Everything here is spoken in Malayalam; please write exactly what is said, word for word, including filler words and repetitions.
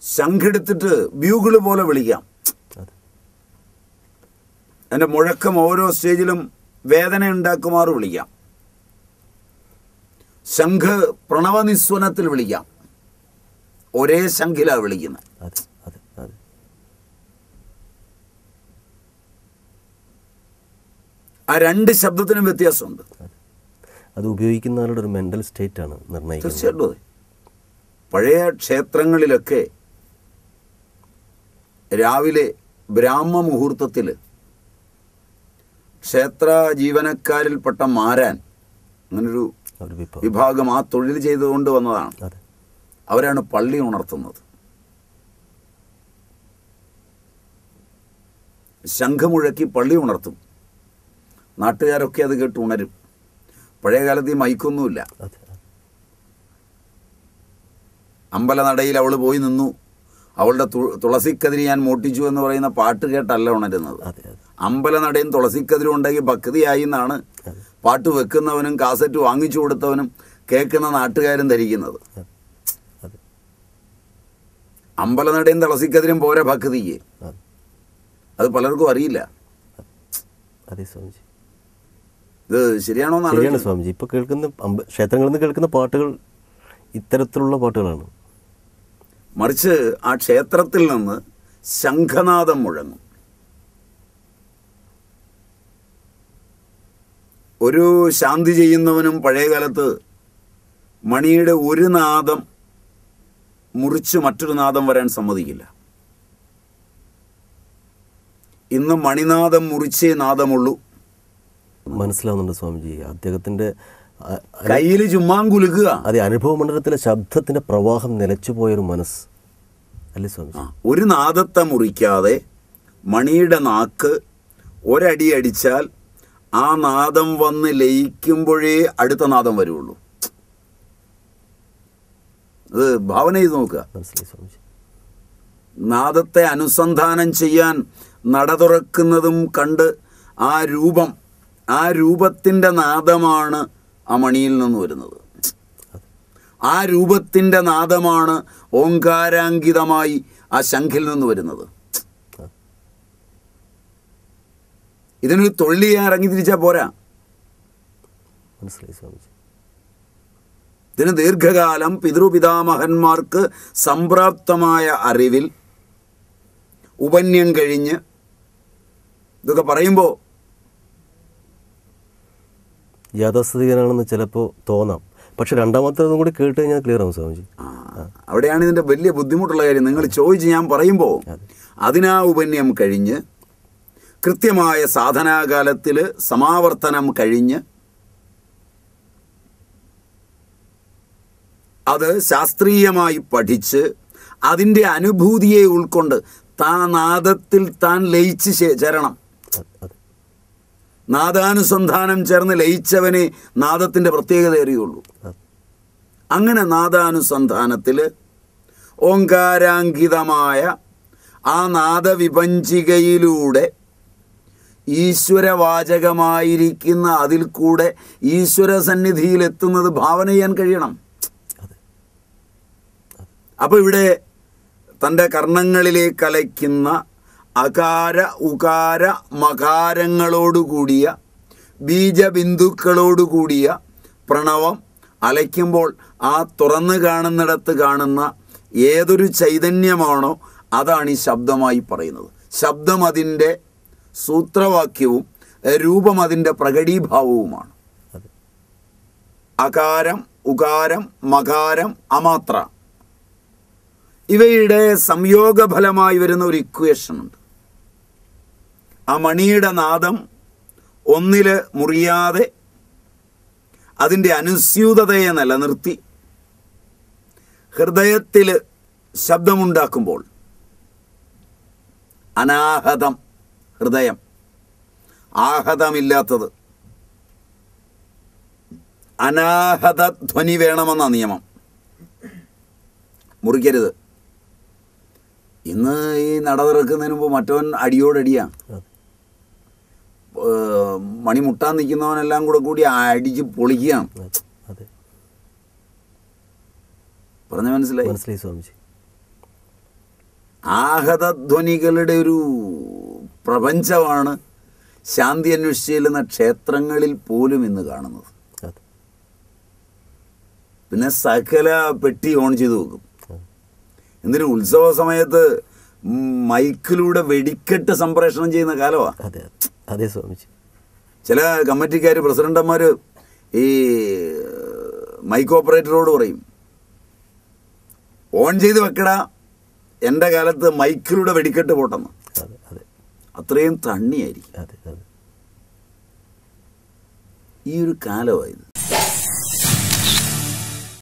ശംഖെടുത്തിട്ട് ബ്യൂഗിള് പോലെ വിളിക്കാം. അതിൻ്റെ മുഴക്കം ഓരോ സ്റ്റേജിലും വേദന ഉണ്ടാക്കുമാറ് വിളിക്കാം. ശംഖ് പ്രണവനിസ്വനത്തിൽ വിളിക്കാം. ഒരേ ശംഖിലാണ് വിളിക്കുന്നത്. ആ രണ്ട് ശബ്ദത്തിനും വ്യത്യാസമുണ്ട്. അത് ഉപയോഗിക്കുന്നവരുടെ ഒരു മെൻ്റൽ സ്റ്റേറ്റാണ് നിർണ്ണയിക്കുന്നത്. തീർച്ചയായിട്ടും അതെ. പഴയ ക്ഷേത്രങ്ങളിലൊക്കെ രാവിലെ ബ്രാഹ്മ മുഹൂർത്തത്തിൽ ക്ഷേത്ര ജീവനക്കാരിൽപ്പെട്ട മാരാൻ, അങ്ങനൊരു വിഭാഗം ആ തൊഴിൽ ചെയ്തുകൊണ്ട് വന്നതാണ്. അവരാണ് പള്ളി ഉണർത്തുന്നത്. ശംഖമുഴക്കി പള്ളി ഉണർത്തും. നാട്ടുകാരൊക്കെ അത് കേട്ട് ഉണരും. പഴയ കാലത്ത് ഈ മൈക്കൊന്നുമില്ല. അമ്പലനടയിൽ അവൾ പോയി നിന്നു, അവളുടെ തുളസിക്കതിരി ഞാൻ മോട്ടിച്ചു എന്ന് പറയുന്ന പാട്ട് കേട്ടല്ല ഉണരുന്നത്. അമ്പലനടയും തുളസിക്കതിരും ഉണ്ടെങ്കിൽ ഭക്തിയായി എന്നാണ് പാട്ട് വെക്കുന്നവനും കാസറ്റ് വാങ്ങിച്ചു കൊടുത്തവനും കേൾക്കുന്ന നാട്ടുകാരും ധരിക്കുന്നത്. അമ്പലനടയും തുളസിക്കതിരും പോരെ ഭക്തിക്ക്. അത് പലർക്കും അറിയില്ല. ഇത് ശരിയാണോ ശരിയാണ് സ്വാമിജി. ഇപ്പോൾ കേൾക്കുന്ന ക്ഷേത്രങ്ങളിൽ നിന്ന് കേൾക്കുന്ന പാട്ടുകൾ ഇത്തരത്തിലുള്ള പാട്ടുകളാണ്. മറിച്ച് ആ ക്ഷേത്രത്തിൽ നിന്ന് ശംഖനാദം മുഴങ്ങും. ഒരു ശാന്തി ചെയ്യുന്നവനും പഴയകാലത്ത് മണിയുടെ ഒരു നാദം മുറിച്ച് മറ്റൊരു നാദം വരാൻ സമ്മതിക്കില്ല. ഇന്ന് മണിനാദം മുറിച്ചേ നാദമുള്ളൂ. മനസ്സിലാവുന്നുണ്ട് സ്വാമിജി. അദ്ദേഹത്തിൻ്റെ കയ്യിൽ ചുമ്മാൻ കുലുക്കുക. അതെ, അനുഭവ മണ്ഡലത്തിലെ ശബ്ദത്തിൻ്റെ പ്രവാഹം നിലച്ചുപോയൊരു മനസ്സ് അല്ലേ സ്വാമിജി? ഒരു നാദത്തെ മുറിക്കാതെ മണിയുടെ നാക്ക് ഒരടി അടിച്ചാൽ ആ നാദം വന്ന് ലയിക്കുമ്പോഴേ അടുത്ത നാദം വരുള്ളൂ. അത് ഭാവന ചെയ്ത് നോക്കുക. മനസ്സിലായി സ്വാമിജി. നാദത്തെ അനുസന്ധാനം ചെയ്യാൻ നട തുറക്കുന്നതും കണ്ട് ആ രൂപം, ആ രൂപത്തിൻ്റെ നാദമാണ് ആ മണിയിൽ നിന്ന് വരുന്നത്. ആ രൂപത്തിൻ്റെ നാദമാണ് ഓങ്കാരാങ്കിതമായി ആ ശംഖിൽ നിന്ന് വരുന്നത്. ഇതിനൊരു തൊഴിൽ ചെയ്യാൻ ഇറങ്ങി തിരിച്ചാൽ പോരാ. മനസ്സിലായി സ്വാമിജി. ഇതിന് ദീർഘകാലം പിതൃപിതാമഹന്മാർക്ക് സംപ്രാപ്തമായ അറിവിൽ ഉപന്യം കഴിഞ്ഞ് ഇതൊക്കെ പറയുമ്പോൾ യാഥാസ്ഥിതികനാണെന്ന് ചിലപ്പോൾ തോന്നാം. പക്ഷെ രണ്ടാമത്തേതും കൂടി കേട്ട് കഴിഞ്ഞാൽ ക്ലിയർ ആവും സ്വാമിജി. അവിടെയാണ് ഇതിൻ്റെ വലിയ ബുദ്ധിമുട്ടുള്ള കാര്യം. നിങ്ങൾ ചോദിച്ച് ഞാൻ പറയുമ്പോൾ അതിനാ ഉപന്യം കഴിഞ്ഞ് കൃത്യമായ സാധനാകാലത്തിൽ സമാവർത്തനം കഴിഞ്ഞ് അത് ശാസ്ത്രീയമായി പഠിച്ച് അതിൻ്റെ അനുഭൂതിയെ ഉൾക്കൊണ്ട് താൻ നാദത്തിൽ താൻ ലയിച്ച് ചേരണം. നാദാനുസന്ധാനം ചേർന്ന് ലയിച്ചവനെ നാദത്തിൻ്റെ പ്രത്യേകത അറിയുള്ളൂ. അങ്ങനെ നാദാനുസന്ധാനത്തിൽ ഓങ്കാരാങ്കിതമായ ആ നാദവിഭഞ്ചികയിലൂടെ ഈശ്വരവാചകമായിരിക്കുന്ന അതിൽ കൂടെ ഈശ്വര സന്നിധിയിലെത്തുന്നത് ഭാവന ചെയ്യാൻ കഴിയണം. അപ്പോൾ ഇവിടെ തൻ്റെ കർണങ്ങളിലേക്ക് അലയ്ക്കുന്ന അകാര ഉകാര മകാരങ്ങളോടുകൂടിയ ബീജബിന്ദുക്കളോടുകൂടിയ പ്രണവം അലയ്ക്കുമ്പോൾ ആ തുറന്നു കാണുന്നിടത്ത് കാണുന്ന ഏതൊരു ചൈതന്യമാണോ അതാണ് ഈ ശബ്ദമായി പറയുന്നത്. ശബ്ദം അതിൻ്റെ സൂത്രവാക്യവും രൂപം അതിൻ്റെ പ്രകടീഭാവവുമാണ്. അകാരം ഉകാരം മകാരം അമാത്ര ഇവയുടെ സംയോഗഫലമായി വരുന്ന ഒരു ഇക്വേഷൻ ഉണ്ട്. ആ മണിയുടെ നാദം ഒന്നില് മുറിയാതെ അതിൻ്റെ അനുസ്യൂതതയെ നിലനിർത്തി ഹൃദയത്തിൽ ശബ്ദമുണ്ടാക്കുമ്പോൾ അനാഹതം ഹൃദയം, ആഹതമില്ലാത്തത്, അനാഹത ധ്വനി വേണമെന്ന നിയമം. മുറിക്കരുത്. ഇന്ന് ഈ നട തുറക്കുന്നതിന് മുമ്പ് മറ്റവൻ അടിയോടടിയാ. മണി മുട്ടാൻ നിൽക്കുന്നവനെല്ലാം കൂടെ കൂടി അടിച്ച് പൊളിക്കുകയാണ്. പറഞ്ഞ മനസ്സിലായി? മനസ്സിലായി സ്വാമിജി. ആഹതധ്വനികളുടെ ഒരു പ്രപഞ്ചമാണ് ശാന്തി അന്വേഷിച്ച് ചെല്ലുന്ന ക്ഷേത്രങ്ങളിൽ പോലും ഇന്ന് കാണുന്നത്. പിന്നെ സകല പെട്ടി ഓൺ ചെയ്ത് വെക്കും. എന്തിനു? ഉത്സവ സമയത്ത് മൈക്കിലൂടെ വെടിക്കെട്ട് സംപ്രേഷണം ചെയ്യുന്ന കാലമാണ്. അതെ അതെ സ്വാമിജി. ചില കമ്മിറ്റിക്കാർ, പ്രസിഡന്റന്മാർ ഈ മൈക്ക് ഓപ്പറേറ്ററോട് പറയും, ഓൺ ചെയ്ത് വെക്കടാ, എൻ്റെ കാലത്ത് മൈക്കിലൂടെ വെടിക്കെട്ട് പോട്ടെന്ന്. അത്രയും തണ്ണിയായിരിക്കും. ഈ ഒരു കാലമായത്.